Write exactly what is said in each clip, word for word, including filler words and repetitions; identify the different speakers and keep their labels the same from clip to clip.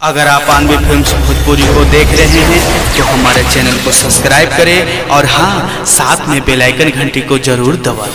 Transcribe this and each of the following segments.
Speaker 1: अगर आप आनवी फिल्म्स भोजपुरी को देख रहे हैं तो हमारे चैनल को सब्सक्राइब करें और हाँ, साथ में बेल आइकन घंटी को जरूर दबाएं।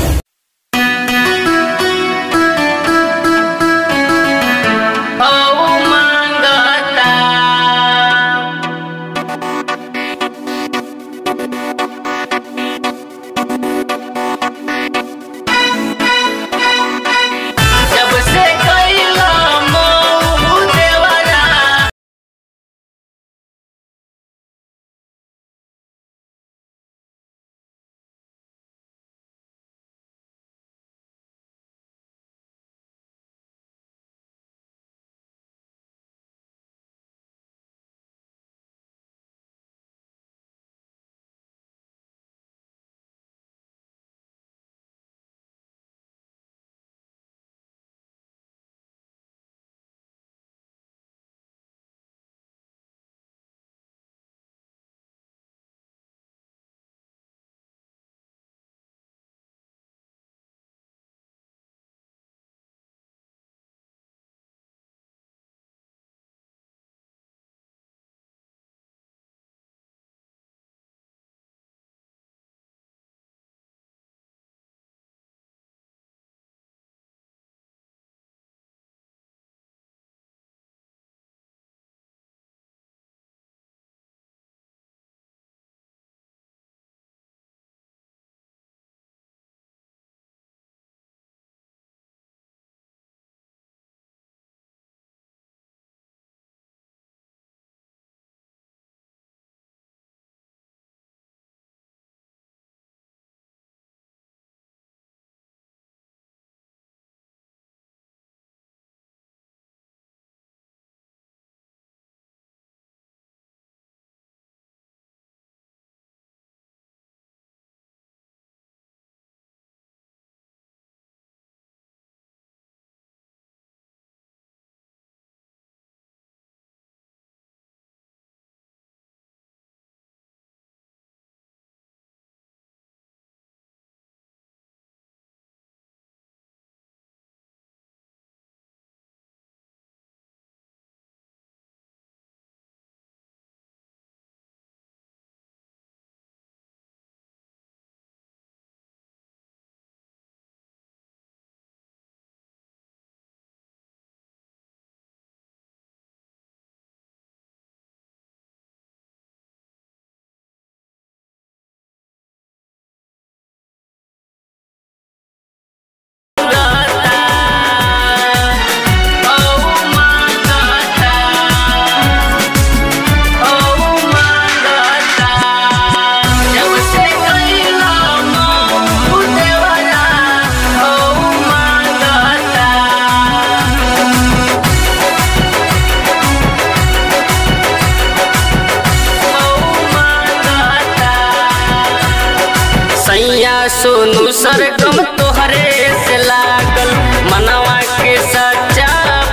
Speaker 2: सोनू सरगम तोहरे से लागल मनवा के सच्चा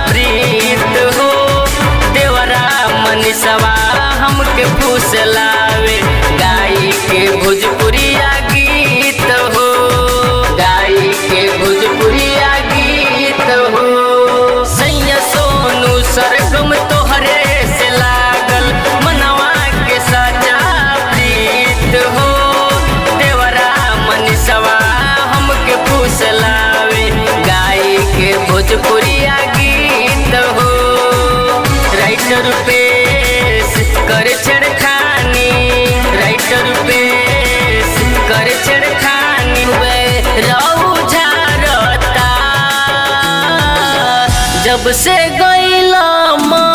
Speaker 2: प्रीत हो। देवरा मनीषवा हमके फुसलावे गाई के भोजपुरिया गीत हो, गाई के भोजपुरिया गीत हो। सैया सोनू सरगम तोहरे से लागल मनवा के सच्चा प्रीत हो। सवा हमके फुसलावे गाई के भोजपुरिया गीत हो। राइटर पेश कर छेड़खानी, राइटर पेश कर छेड़खानी रहू झारता जब से गईला।